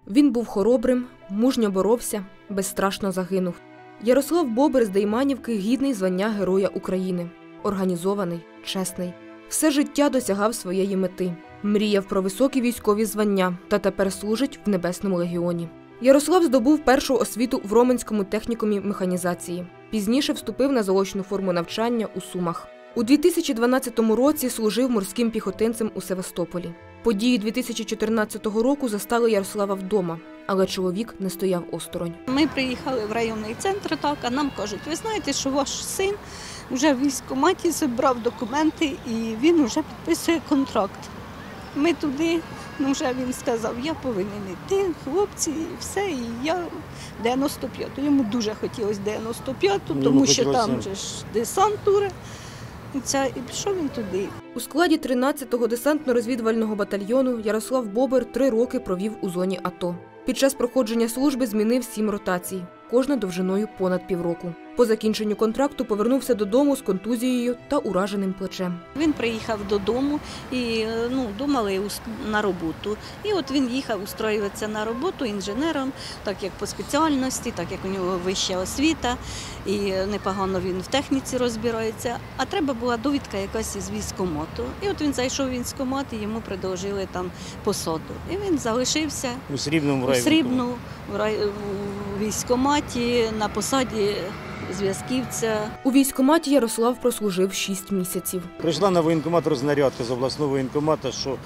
Він був хоробрим, мужньо боровся, безстрашно загинув. Ярослав Бобер з Дейманівки гідний звання Героя України. Організований, чесний. Все життя досягав своєї мети. Мріяв про високі військові звання та тепер служить в Небесному легіоні. Ярослав здобув першу освіту в Роменському технікумі механізації. Пізніше вступив на заочну форму навчання у Сумах. У 2012 році служив морським піхотинцем у Севастополі. Події 2014 року застали Ярослава вдома, але чоловік не стояв осторонь. Ми приїхали в районний центр, а нам кажуть, ви знаєте, що ваш син вже в військкоматі зібрав документи і він вже підписує контракт. Ми туди, вже він сказав, я повинен йти, хлопці, і все, і я 95-ту. Йому дуже хотілося 95-ту, тому що там же ж десантура. І пішов він туди. У складі 13-го десантно-розвідувального батальйону Ярослав Бобер 3 роки провів у зоні АТО. Під час проходження служби змінив 7 ротацій, кожна довжиною понад півроку. По закінченню контракту повернувся додому з контузією та ураженим плечем. Він приїхав додому і думали на роботу. І от він їхав устроюватися на роботу інженером, так як по спеціальності, так як у нього вища освіта, і непогано він в техніці розбирається. А треба була довідка якась із військкомату. І от він зайшов в військкомат і йому предложили там посаду. І він залишився у Срібному військкоматі на посаді зв'язківця. У військкоматі Ярослав прослужив 6 місяців. Прийшла на воєнкомат рознарядка з обласного воєнкомату, що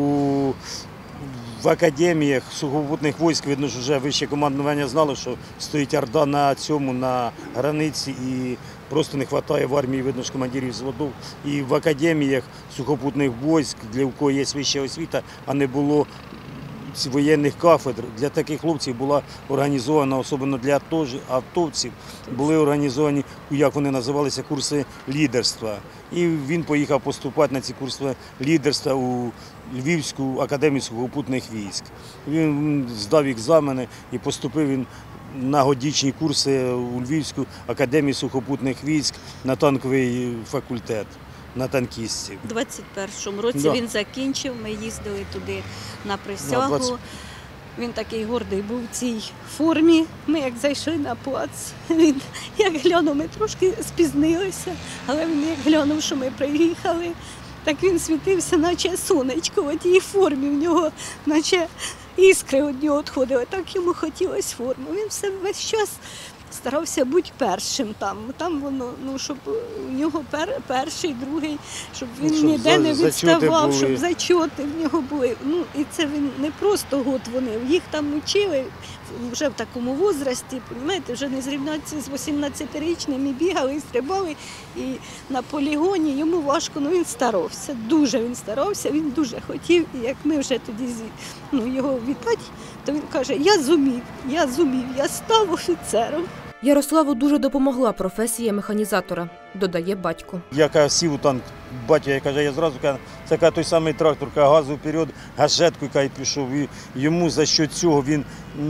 в академіях сухопутних військ, видно, що вже вище командування знало, що стоїть орда на границі і просто не вистачає в армії, видно, що командирів взводів. І в академіях сухопутних військ, для кого є вища освіта, а не було воєнних кафедр, для таких хлопців була організована, особливо для атовців, були організовані, як вони називалися, курси лідерства. І він поїхав поступати на ці курси лідерства у Львівську академію сухопутних військ. Він здав екзамени і поступив він на годичні курси у Львівську академію сухопутних військ на танковий факультет. На танкістів. У 21-му році він закінчив, ми їздили туди на присягу. Він такий гордий був в цій формі. Ми як зайшли на плац, він як глянув, ми трошки спізнилися, але він як глянув, що ми приїхали, так він світився, наче сонечко в тій формі, в нього наче іскри від нього відходили, так йому хотілося форму. Він все весь час старався бути першим там. Там воно, щоб у нього перший, другий, щоб він ніде не відставав, щоб зачоти в нього були. І це він не просто год вони, їх там учили вже в такому возрасті, розумієте, вже не зрівняться з 18-річними, бігали, стрибали, і на полігоні йому важко, він старався, дуже він старався, він дуже хотів, і як ми вже тоді його вітати, то він каже, я зумів, я став офіцером. Ярославу дуже допомогла професія механізатора, додає батько. Я сів у танк, батько каже, я зразу кажу, це той самий трактор, газу вперед, гашетку і пішов. І йому за що цього він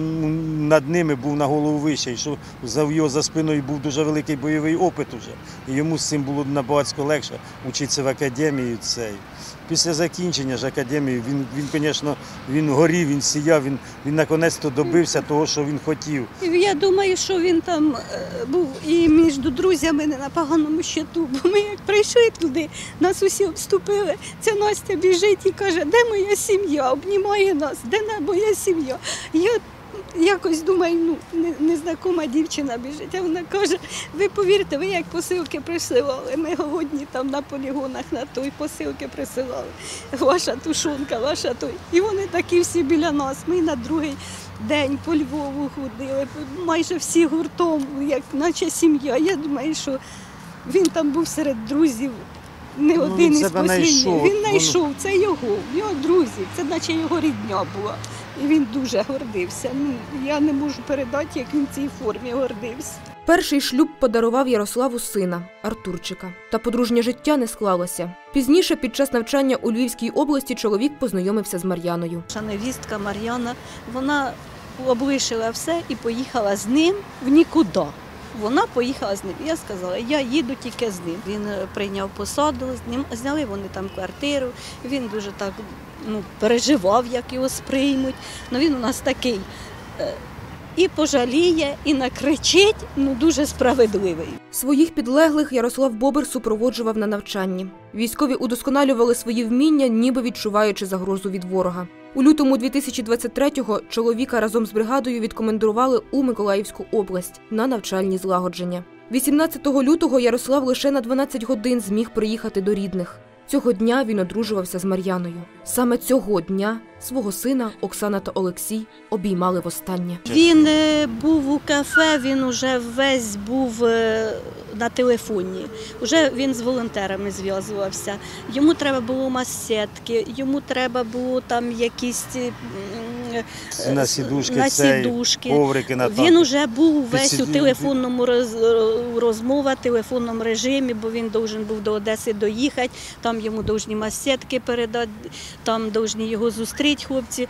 над ними був на голову вищий, що його за спиною був дуже великий бойовий опит уже. І йому з цим було набагато легше вчитися в академії. Після закінчення ж академії він, звісно, він горів, він сіяв, він наконець-то добився того, що він хотів. Я думаю, що він там був і між друзями не на поганому щиту, бо ми як прийшли туди, нас усі обступили, ця Настя біжить і каже, де моя сім'я, обнімає нас, де моя сім'я. Я якось думаю, незнакома дівчина біжить, а вона каже, ви повірте, ви як посилки присилали, ми голодні там на полігонах, на той посилки присилали, ваша тушонка, ваша той. І вони такі всі біля нас, ми на другий день по Львову ходили, майже всі гуртом, як наче сім'я. Я думаю, що він там був серед друзів, не один із послідніх. Він знайшов, це його, в нього друзі, це наче його рідня була. І він дуже гордився. Я не можу передати, як він в цій формі гордився. Перший шлюб подарував Ярославу сина – Артурчика. Та подружнє життя не склалося. Пізніше, під час навчання у Львівській області, чоловік познайомився з Мар'яною. Невістка Мар'яна, вона облишила все і поїхала з ним в нікуди. Вона поїхала з ним. Я сказала, я їду тільки з ним. Він прийняв посаду, зняли вони там квартиру. Він дуже так переживав, як його сприймуть. Він у нас такий і пожаліє, і накричить, дуже справедливий. Своїх підлеглих Ярослав Бобер супроводжував на навчанні. Військові удосконалювали свої вміння, ніби відчуваючи загрозу від ворога. У лютому 2023-го чоловіка разом з бригадою відкомандирували у Миколаївську область на навчальні злагодження. 18 лютого Ярослав лише на 12 годин зміг приїхати до рідних. Цього дня він одружувався з Мар'яною. Саме цього дня свого сина Оксана та Олексій обіймали востаннє. Він був у кафе, він уже весь був на телефоні. Уже він з волонтерами зв'язувався. Йому треба було масетки, йому треба було там якісь насідушки. Коврики на танки. Він уже був весь у телефонному телефонному режимі, бо він повинен був до Одеси доїхати, там йому повинні масетки передати, там повинні його зустріти хлопці.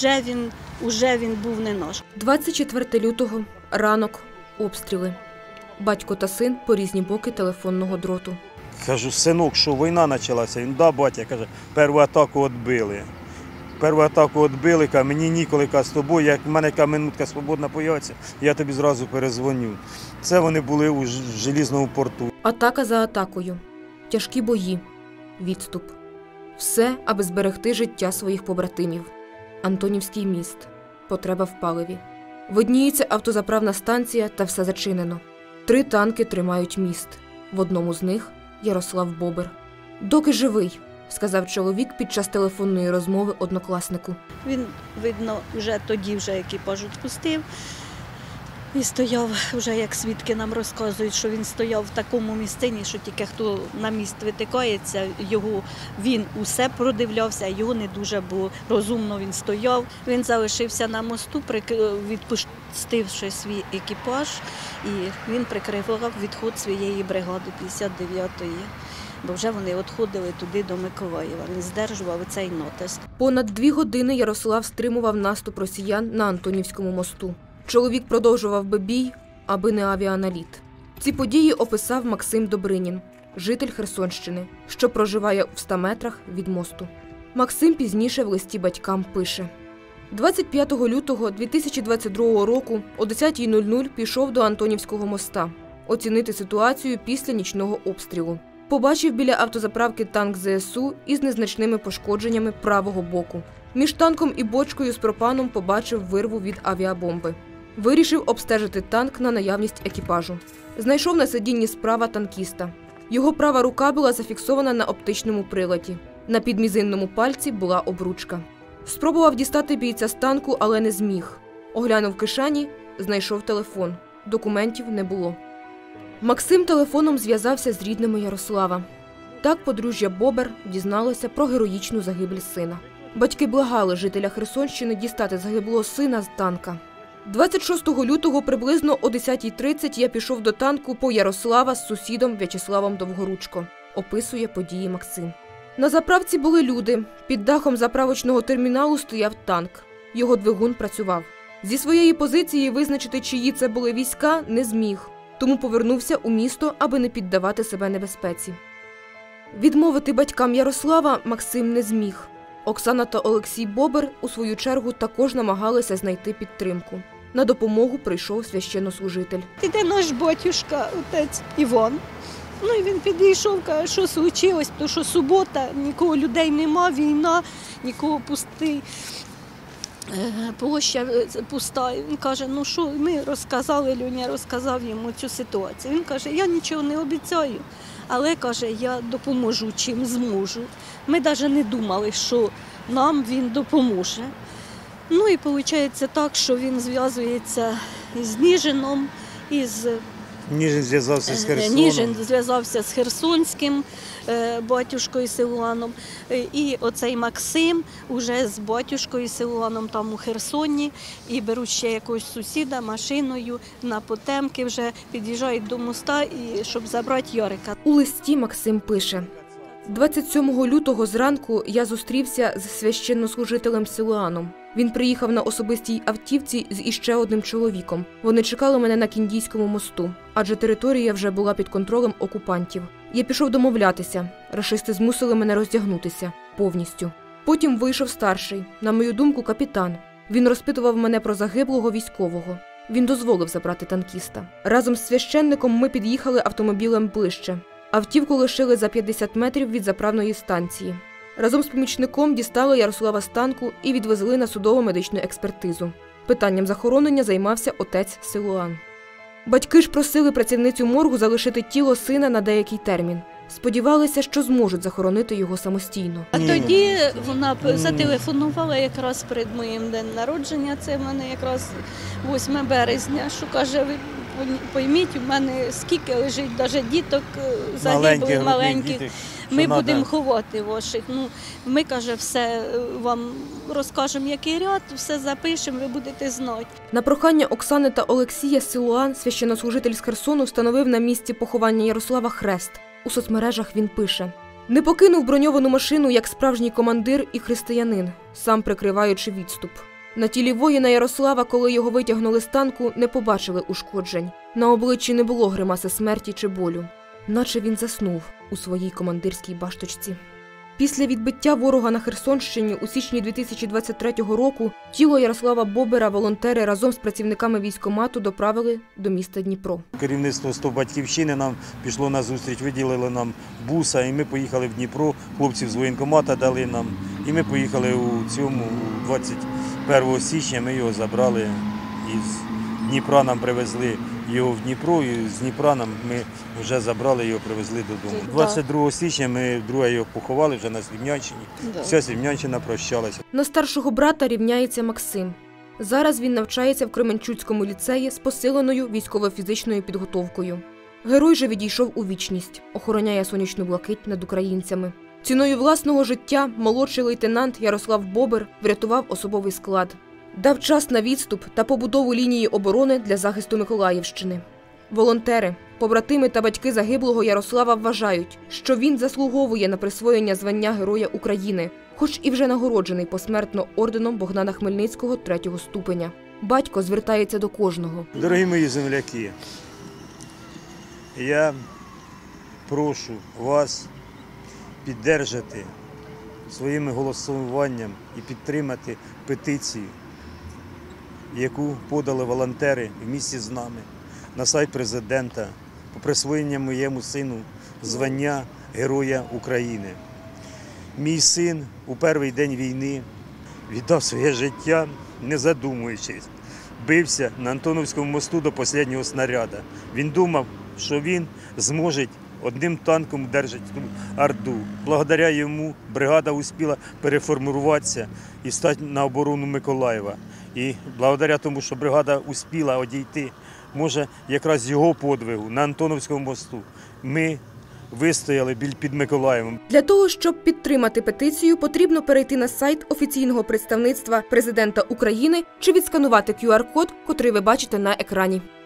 Уже він був не наш. 24 лютого, ранок, обстріли. Батько та син по різні боки телефонного дроту. Кажу, синок, що війна почалася? Він, да, батя, каже, першу атаку відбили. Першу атаку відбили, каже, мені ніколи, каже, з тобою, як в мене яка минутка свободна появиться, я тобі зразу перезвоню. Це вони були у Желізному порту. Атака за атакою. Тяжкі бої. Відступ. Все, аби зберегти життя своїх побратимів. Антонівський міст. Потреба в паливі. Видніється автозаправна станція та все зачинено. 3 танки тримають міст. В одному з них – Ярослав Бобер. «Доки живий», – сказав чоловік під час телефонної розмови однокласнику. Він, видно, вже тоді екіпаж відпустив. І стояв, вже як свідки нам розказують, що він стояв в такому місцині, що тільки хто на міст витикається, він усе продивлявся, його не дуже було розумно, він стояв. Він залишився на мосту, відпустивши свій екіпаж, і він прикривав відход своєї бригади 59-ї. Бо вже вони відходили туди до Миколаєва, не здержував цей натиск. Понад 2 години Ярослав стримував наступ росіян на Антонівському мосту. Чоловік продовжував би бій, аби не авіаналіт. Ці події описав Максим Добринін, житель Херсонщини, що проживає в 100 метрах від мосту. Максим пізніше в листі батькам пише: 25 лютого 2022 року о 10:00 пішов до Антонівського моста оцінити ситуацію після нічного обстрілу. Побачив біля автозаправки танк ЗСУ із незначними пошкодженнями правого боку. Між танком і бочкою з пропаном побачив вирву від авіабомби. Вирішив обстежити танк на наявність екіпажу. Знайшов на сидінні справа танкіста. Його права рука була зафіксована на оптичному приладі. На підмізинному пальці була обручка. Спробував дістати бійця з танку, але не зміг. Оглянув кишені, знайшов телефон. Документів не було. Максим телефоном зв'язався з рідними Ярослава. Так подружжя Бобер дізналося про героїчну загибель сина. Батьки благали жителя Херсонщини дістати загиблого сина з танка. 26 лютого приблизно о 10:30 я пішов до танку по Ярослава з сусідом В'ячеславом Довгоручко, описує події Максим. На заправці були люди. Під дахом заправочного терміналу стояв танк. Його двигун працював. Зі своєї позиції визначити, чиї це були війська, не зміг. Тому повернувся у місто, аби не піддавати себе небезпеці. Відмовити батькам Ярослава Максим не зміг. Оксана та Олексій Бобер, у свою чергу, також намагалися знайти підтримку. На допомогу прийшов священнослужитель. Іде наш батюшка, отець Іван. І він підійшов, каже, що случилось, тому що субота, нікого людей нема, війна, нікого пустий. Площа пуста. Він каже, що ми розказали, Льоня розказав йому цю ситуацію. Він каже, я нічого не обіцяю, але, каже, я допоможу, чим зможу. Ми навіть не думали, що нам він допоможе. І виходить так, що він зв'язується із Ніжином, Ніжин зв'язався з Херсоном. Ніжин зв'язався з херсонським батюшкою Силуаном. І оцей Максим уже з батюшкою Силуаном там у Херсоні. І беруть ще якогось сусіда машиною на Потемки, вже під'їжджають до моста, щоб забрати Ярика. У листі Максим пише: 27 лютого зранку я зустрівся з священнослужителем Силуаном. Він приїхав на особистій автівці з іще одним чоловіком. Вони чекали мене на Кіндійському мосту, адже територія вже була під контролем окупантів. Я пішов домовлятися. Рашисти змусили мене роздягнутися. Повністю. Потім вийшов старший, на мою думку, капітан. Він розпитував мене про загиблого військового. Він дозволив забрати танкіста. Разом з священником ми під'їхали автомобілем ближче. Автівку лишили за 50 метрів від заправної станції. Разом з помічником дістали Ярослава з танку і відвезли на судово-медичну експертизу. Питанням захоронення займався отець Силуан. Батьки ж просили працівницю моргу залишити тіло сина на деякий термін. Сподівалися, що зможуть захоронити його самостійно. А тоді вона зателефонувала якраз перед моїм днем народження, це в мене якраз 8 березня, що каже, ви пойміть, у мене скільки лежить навіть діток загиблих, маленьких. Ми будемо ховати ваших. Ми, каже, все вам розкажемо, який ряд, все запишемо, ви будете знати. На прохання Оксани та Олексія Силуан, священнослужитель з Херсону, встановив на місці поховання Ярослава хрест. У соцмережах він пише: «Не покинув броньовану машину як справжній командир і християнин, сам прикриваючи відступ. На тілі воїна Ярослава, коли його витягнули з танку, не побачили ушкоджень. На обличчі не було гримаси смерті чи болю. Наче він заснув у своїй командирській башточці». Після відбиття ворога на Херсонщині у січні 2023 року тіло Ярослава Бобера волонтери разом з працівниками військкомату доправили до міста Дніпро. Керівництво «100 Батьківщини» нам пішло на зустріч, виділили нам буса, і ми поїхали в Дніпро, хлопців з воєнкомата дали нам. І ми поїхали у цьому, 21 січня ми його забрали із Дніпра, нам привезли його в Дніпро, і з Дніпра ми вже забрали його, привезли додому. 22 січня ми вдруге його поховали вже на Слівнянщині. Вся Слівнянщина прощалася. На старшого брата рівняється Максим. Зараз він навчається в Кременчуцькому ліцеї з посиленою військово-фізичною підготовкою. Герой же відійшов у вічність, охороняє сонячну блакить над українцями. Ціною власного життя молодший лейтенант Ярослав Бобер врятував особовий склад. Дав час на відступ та побудову лінії оборони для захисту Миколаївщини. Волонтери, побратими та батьки загиблого Ярослава вважають, що він заслуговує на присвоєння звання Героя України, хоч і вже нагороджений посмертно орденом Богдана Хмельницького 3-го ступеня. Батько звертається до кожного. Дорогі мої земляки, я прошу вас підтримати своїм голосуванням і підтримати петицію, яку подали волонтери в місті з нами на сайт президента по присвоєнню моєму сину звання Героя України. Мій син у перший день війни віддав своє життя, не задумуючись. Бився на Антоновському мосту до останнього снаряду. Він думав, що він зможе одним танком держати ту Орду. Благодаря йому бригада успіла переформуватися і стати на оборону Миколаєва. І благодаря тому, що бригада успіла одійти, може, якраз його подвигу на Антоновському мосту, ми вистояли під Миколаєвом. Для того, щоб підтримати петицію, потрібно перейти на сайт офіційного представництва президента України чи відсканувати QR-код, котрий ви бачите на екрані.